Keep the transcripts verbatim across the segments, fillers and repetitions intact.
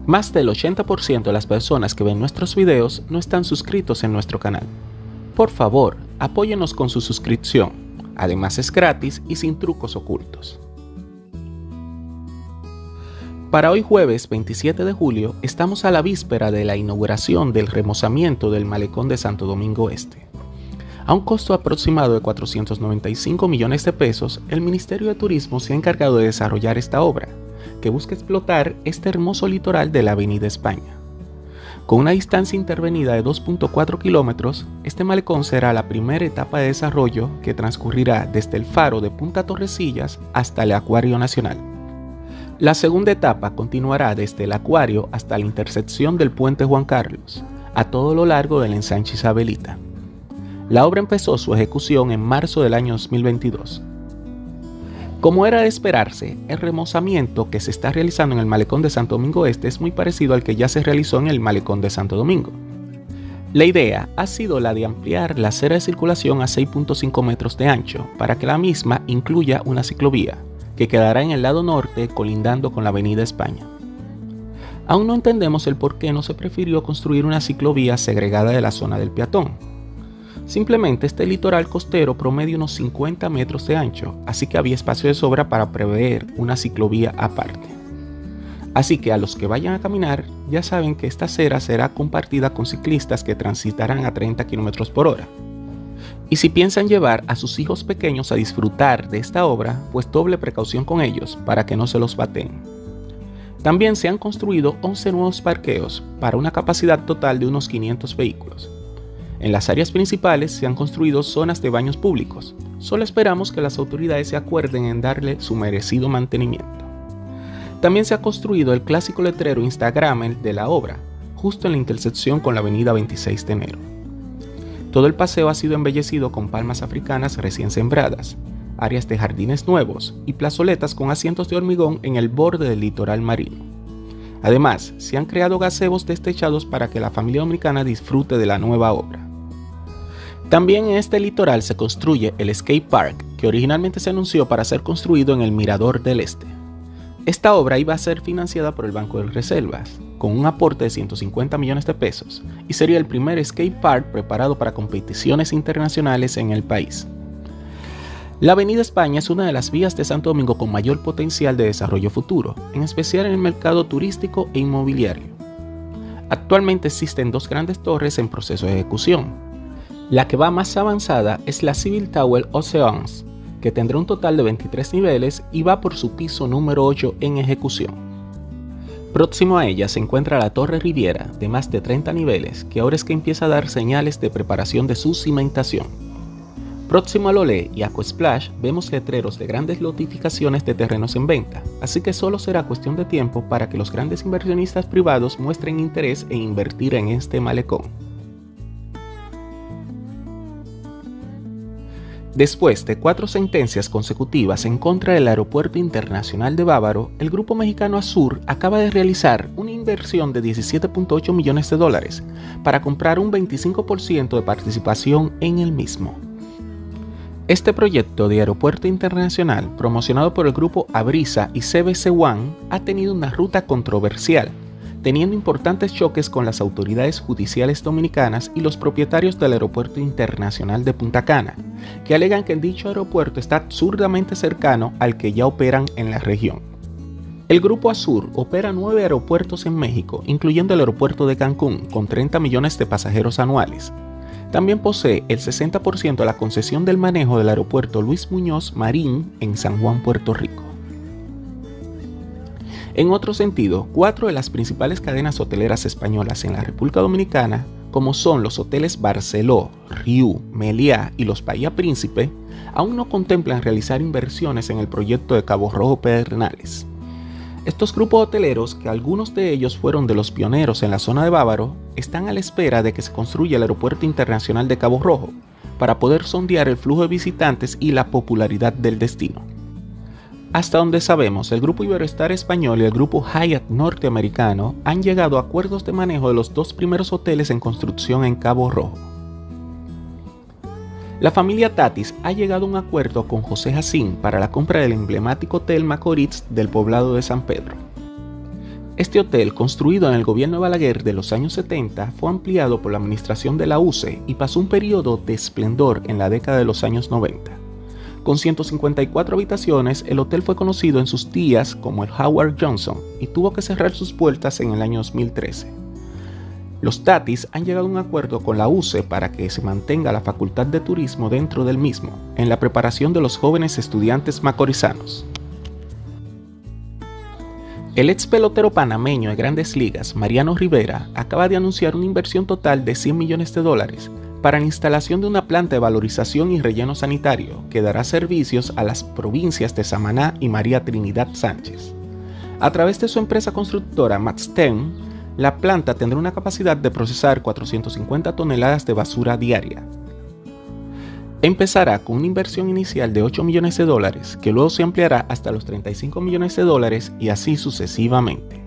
Más del ochenta por ciento de las personas que ven nuestros videos no están suscritos en nuestro canal. Por favor, apóyenos con su suscripción. Además es gratis y sin trucos ocultos. Para hoy jueves veintisiete de julio estamos a la víspera de la inauguración del remozamiento del malecón de Santo Domingo Este. A un costo aproximado de cuatrocientos noventa y cinco millones de pesos, el Ministerio de Turismo se ha encargado de desarrollar esta obra, que busca explotar este hermoso litoral de la Avenida España. Con una distancia intervenida de dos punto cuatro kilómetros, este malecón será la primera etapa de desarrollo que transcurrirá desde el faro de Punta Torrecillas hasta el Acuario Nacional. La segunda etapa continuará desde el Acuario hasta la intersección del Puente Juan Carlos, a todo lo largo del ensanche Isabelita. La obra empezó su ejecución en marzo del año dos mil veintidós. Como era de esperarse, el remozamiento que se está realizando en el malecón de Santo Domingo Este es muy parecido al que ya se realizó en el malecón de Santo Domingo. La idea ha sido la de ampliar la acera de circulación a seis punto cinco metros de ancho para que la misma incluya una ciclovía, que quedará en el lado norte colindando con la Avenida España. Aún no entendemos el por qué no se prefirió construir una ciclovía segregada de la zona del peatón. Simplemente este litoral costero promedia unos cincuenta metros de ancho, así que había espacio de sobra para prever una ciclovía aparte. Así que a los que vayan a caminar, ya saben que esta acera será compartida con ciclistas que transitarán a treinta kilómetros por hora. Y si piensan llevar a sus hijos pequeños a disfrutar de esta obra, pues doble precaución con ellos para que no se los baten. También se han construido once nuevos parqueos para una capacidad total de unos quinientos vehículos. En las áreas principales se han construido zonas de baños públicos. Solo esperamos que las autoridades se acuerden en darle su merecido mantenimiento. También se ha construido el clásico letrero Instagramer de la obra, justo en la intersección con la avenida veintiséis de enero. Todo el paseo ha sido embellecido con palmas africanas recién sembradas, áreas de jardines nuevos y plazoletas con asientos de hormigón en el borde del litoral marino. Además, se han creado gazebos destechados para que la familia dominicana disfrute de la nueva obra. También en este litoral se construye el Skate Park, que originalmente se anunció para ser construido en el Mirador del Este. Esta obra iba a ser financiada por el Banco de Reservas, con un aporte de ciento cincuenta millones de pesos, y sería el primer skate park preparado para competiciones internacionales en el país. La Avenida España es una de las vías de Santo Domingo con mayor potencial de desarrollo futuro, en especial en el mercado turístico e inmobiliario. Actualmente existen dos grandes torres en proceso de ejecución. La que va más avanzada es la Civil Tower Oceans, que tendrá un total de veintitrés niveles y va por su piso número ocho en ejecución. Próximo a ella se encuentra la Torre Riviera, de más de treinta niveles, que ahora es que empieza a dar señales de preparación de su cimentación. Próximo al Olé y Aqua Splash vemos letreros de grandes lotificaciones de terrenos en venta, así que solo será cuestión de tiempo para que los grandes inversionistas privados muestren interés en invertir en este malecón. Después de cuatro sentencias consecutivas en contra del Aeropuerto Internacional de Bávaro, el grupo mexicano Azur acaba de realizar una inversión de diecisiete punto ocho millones de dólares para comprar un veinticinco por ciento de participación en el mismo. Este proyecto de aeropuerto internacional, promocionado por el grupo Abrisa y C B C One, ha tenido una ruta controversial, teniendo importantes choques con las autoridades judiciales dominicanas y los propietarios del Aeropuerto Internacional de Punta Cana, que alegan que dicho aeropuerto está absurdamente cercano al que ya operan en la región. El grupo Azur opera nueve aeropuertos en México, incluyendo el aeropuerto de Cancún, con treinta millones de pasajeros anuales. También posee el sesenta por ciento de la concesión del manejo del aeropuerto Luis Muñoz Marín en San Juan, Puerto Rico. En otro sentido, cuatro de las principales cadenas hoteleras españolas en la República Dominicana, como son los hoteles Barceló, Riu, Meliá y los Bahía Príncipe, aún no contemplan realizar inversiones en el proyecto de Cabo Rojo Pedernales. Estos grupos hoteleros, que algunos de ellos fueron de los pioneros en la zona de Bávaro, están a la espera de que se construya el Aeropuerto Internacional de Cabo Rojo, para poder sondear el flujo de visitantes y la popularidad del destino. Hasta donde sabemos, el grupo Iberostar español y el grupo Hyatt norteamericano han llegado a acuerdos de manejo de los dos primeros hoteles en construcción en Cabo Rojo. La familia Tatis ha llegado a un acuerdo con José Jacín para la compra del emblemático Hotel Macorís del poblado de San Pedro. Este hotel, construido en el gobierno de Balaguer de los años setenta, fue ampliado por la administración de la U C E y pasó un periodo de esplendor en la década de los años noventa. Con ciento cincuenta y cuatro habitaciones, el hotel fue conocido en sus días como el Howard Johnson y tuvo que cerrar sus puertas en el año dos mil trece. Los Tatis han llegado a un acuerdo con la U C E para que se mantenga la Facultad de Turismo dentro del mismo, en la preparación de los jóvenes estudiantes macorizanos. El ex pelotero panameño de Grandes Ligas, Mariano Rivera, acaba de anunciar una inversión total de cien millones de dólares para la instalación de una planta de valorización y relleno sanitario que dará servicios a las provincias de Samaná y María Trinidad Sánchez. A través de su empresa constructora Matsten, la planta tendrá una capacidad de procesar cuatrocientas cincuenta toneladas de basura diaria. Empezará con una inversión inicial de ocho millones de dólares, que luego se ampliará hasta los treinta y cinco millones de dólares y así sucesivamente.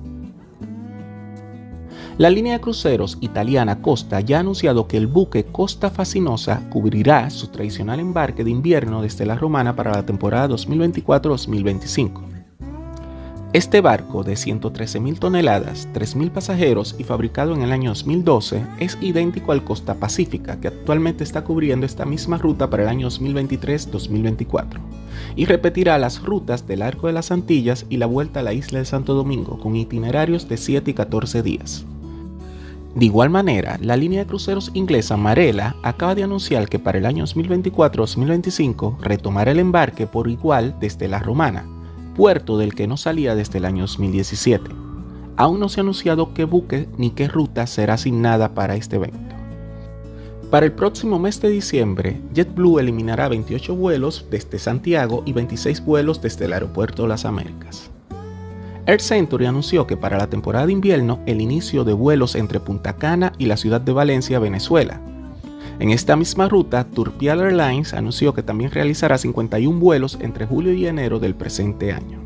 La línea de cruceros italiana Costa ya ha anunciado que el buque Costa Fascinosa cubrirá su tradicional embarque de invierno desde La Romana para la temporada dos mil veinticuatro dos mil veinticinco. Este barco de ciento trece mil toneladas, tres mil pasajeros y fabricado en el año dos mil doce es idéntico al Costa Pacífica, que actualmente está cubriendo esta misma ruta para el año dos mil veintitrés dos mil veinticuatro, y repetirá las rutas del Arco de las Antillas y la vuelta a la isla de Santo Domingo con itinerarios de siete y catorce días. De igual manera, la línea de cruceros inglesa Marella acaba de anunciar que para el año dos mil veinticuatro dos mil veinticinco retomará el embarque por igual desde La Romana, puerto del que no salía desde el año dos mil diecisiete. Aún no se ha anunciado qué buque ni qué ruta será asignada para este evento. Para el próximo mes de diciembre, JetBlue eliminará veintiocho vuelos desde Santiago y veintiséis vuelos desde el Aeropuerto de las Américas. Air Century anunció que para la temporada de invierno el inicio de vuelos entre Punta Cana y la ciudad de Valencia, Venezuela. En esta misma ruta, Turpial Airlines anunció que también realizará cincuenta y uno vuelos entre julio y enero del presente año.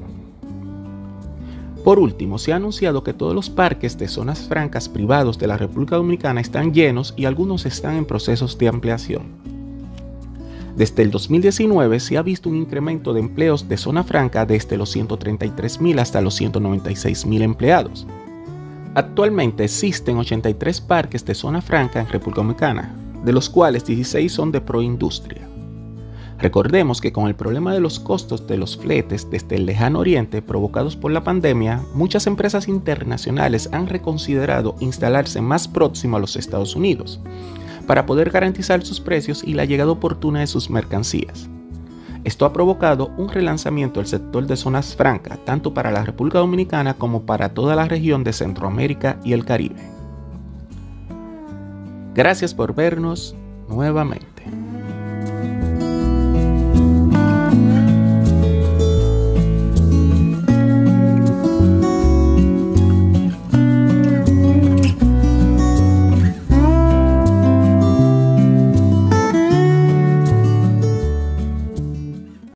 Por último, se ha anunciado que todos los parques de zonas francas privados de la República Dominicana están llenos y algunos están en procesos de ampliación. Desde el dos mil diecinueve se ha visto un incremento de empleos de zona franca desde los ciento treinta y tres mil hasta los ciento noventa y seis mil empleados. Actualmente existen ochenta y tres parques de zona franca en República Dominicana, de los cuales dieciséis son de proindustria. Recordemos que con el problema de los costos de los fletes desde el lejano oriente provocados por la pandemia, muchas empresas internacionales han reconsiderado instalarse más próximo a los Estados Unidos, para poder garantizar sus precios y la llegada oportuna de sus mercancías. Esto ha provocado un relanzamiento del sector de zonas francas, tanto para la República Dominicana como para toda la región de Centroamérica y el Caribe. Gracias por vernos nuevamente.